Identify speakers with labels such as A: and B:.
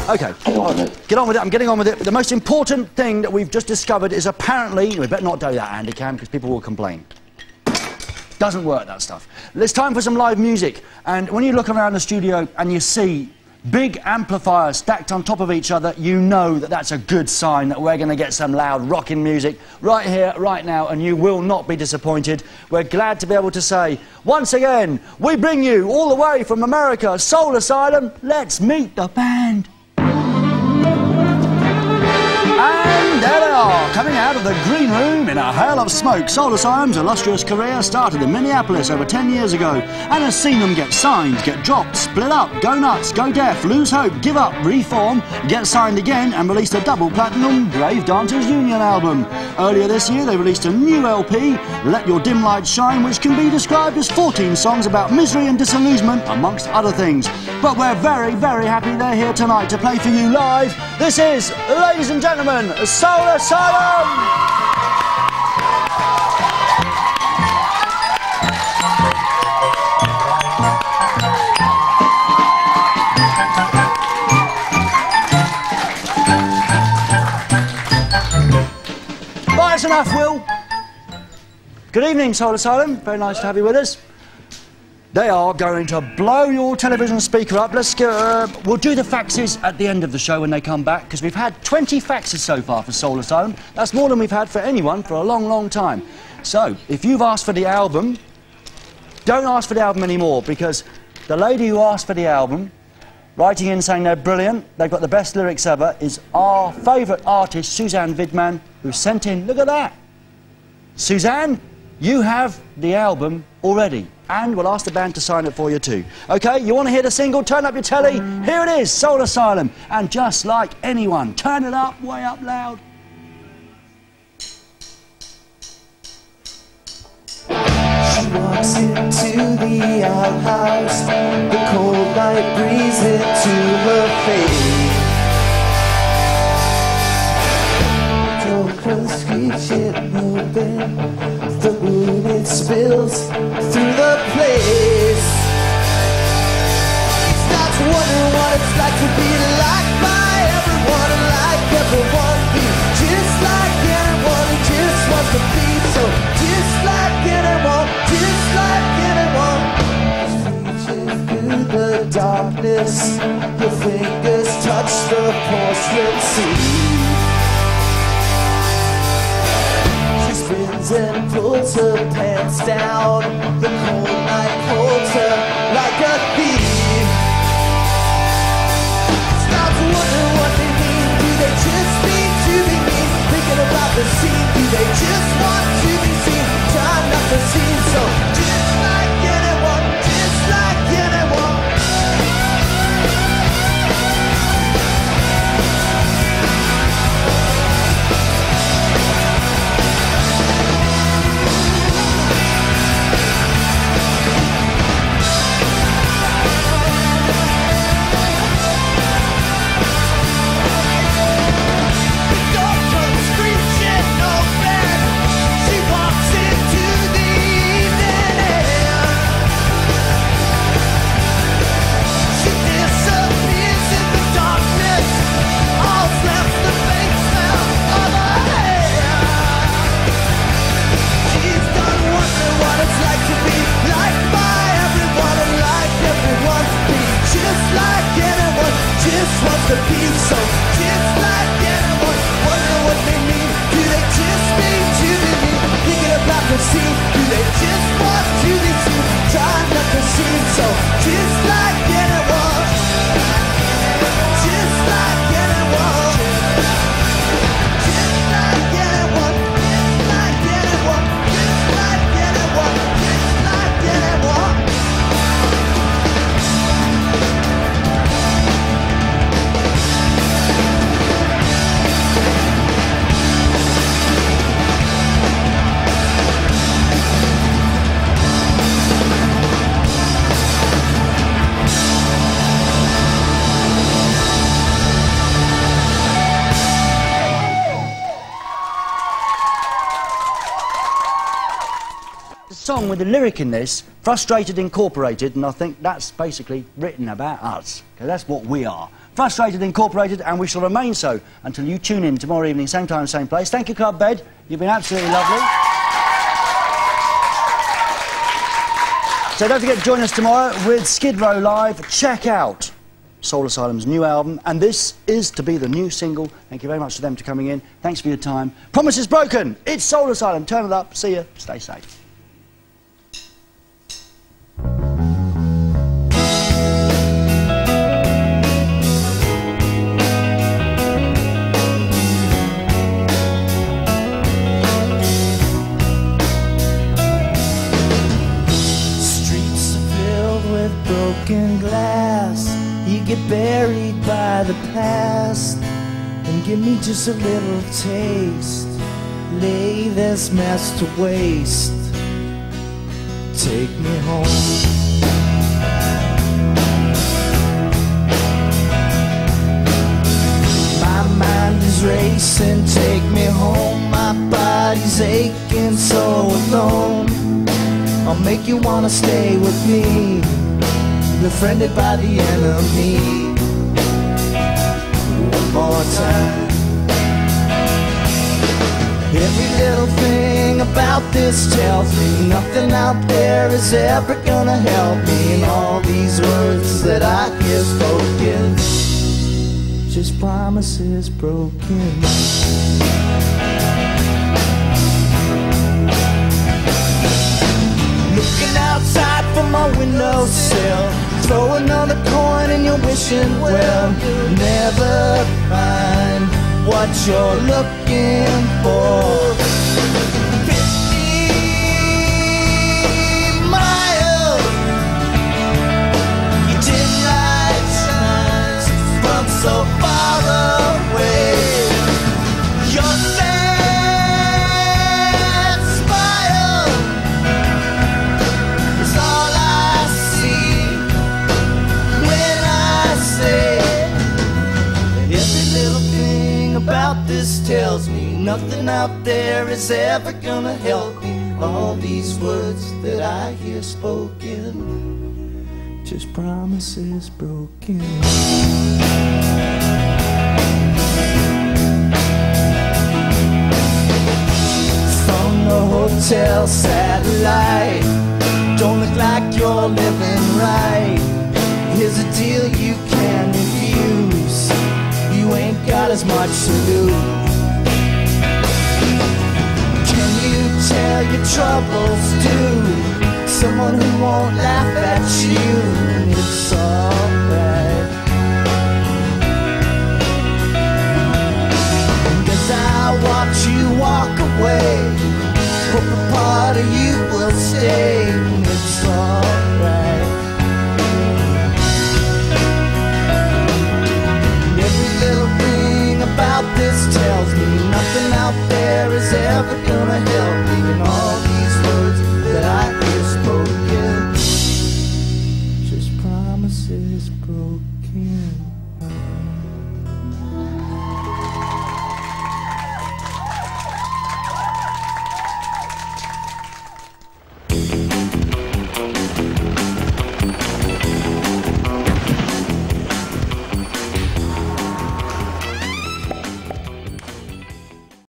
A: Okay.
B: Get on with it.
A: Get on with it. I'm getting on with it. The most important thing that we've just discovered is apparently... We better not do that, Andy Cam, because people will complain. Doesn't work, that stuff. It's time for some live music. And when you look around the studio and you see big amplifiers stacked on top of each other, you know that that's a good sign that we're going to get some loud rocking music right here, right now, and you will not be disappointed. We're glad to be able to say, once again, we bring you all the way from America, Soul Asylum. Let's meet the band. And there they are, coming out of the green room in a hail of smoke. Soul Asylum's illustrious career started in Minneapolis over 10 years ago and has seen them get signed, get dropped, split up, go nuts, go deaf, lose hope, give up, reform, get signed again and released a double platinum Brave Dancers Union album. Earlier this year they released a new LP, Let Your Dim Light Shine, which can be described as 14 songs about misery and disillusionment amongst other things. But we're very, very happy they're here tonight to play for you live. This is, ladies and gentlemen, Soul Asylum! Right, that's enough, Will. Good evening, Soul Asylum. Very nice to have you with us. They are going to blow your television speaker up. Let's go. We'll do the faxes at the end of the show when they come back, because we've had 20 faxes so far for Soul Asylum. That's more than we've had for anyone for a long, long time. So, if you've asked for the album, don't ask for the album anymore, because the lady who asked for the album, writing in saying they're brilliant, they've got the best lyrics ever, is our favourite artist, Suzanne Vidman, who sent in, look at that. Suzanne, you have the album already. And we'll ask the band to sign it for you too. OK, you want to hear the single? Turn up your telly. Here it is, Soul Asylum. And just like anyone, turn it up, way up loud.
C: She walks into the outhouse, the cold night breeze into her face. Door screeching open, the moon it spills through the place. Starts wondering what it's like to be liked by everyone and like everyone, be just like anyone who just wants to be so just like anyone, just like anyone. Reaching through the darkness, your fingers touch the porcelain sea. And pulls her pants down. The cold night holds her like a thief. Starts wondering what they mean. Do they just mean to be mean? Thinking about the scene. Do they just want to be seen? Trying not to seem so just like anyone, just like anyone. The beat so just like anyone, wonder what they mean. Do they just mean to be mean? Thinking about the scene. Do they just want to be seen? Trying not to seem so just like anyone, just like anyone, just like anyone, just like anyone, just like anyone, just like anyone.
A: Song with the lyric in this, Frustrated Incorporated, and I think that's basically written about us, because that's what we are. Frustrated Incorporated, and we shall remain so until you tune in tomorrow evening, same time, same place. Thank you, Club Bed. You've been absolutely lovely. So don't forget to join us tomorrow with Skid Row Live. Check out Soul Asylum's new album, and this is to be the new single. Thank you very much to them for coming in. Thanks for your time. Promise is broken. It's Soul Asylum. Turn it up. See you. Stay safe.
C: Broken glass, you get buried by the past, and give me just a little taste. Lay this mess to waste. Take me home. My mind is racing, take me home. My body's aching, so alone. I'll make you wanna stay with me, befriended by the enemy. One more time. Every little thing about this tells me nothing out there is ever gonna help me. And all these words that I hear spoken, just promises broken. Looking outside from my windowsill, throw another coin and you're wishing well. You'll never find what you're looking for. 50 miles, your dim light shines from so far away. Your sad smile is all I see when I say that every little thing about this tells me nothing out there is ever gonna help me. All these words that I hear spoken, just promises broken. From the hotel satellite, don't look like you're living right. Here's a deal you can refuse. You ain't got as much to lose. Can you tell your troubles to someone who won't laugh at you? It's alright. As I watch you walk away, hope a part of you will stay. It's alright. Every little thing about this tells me nothing out there is ever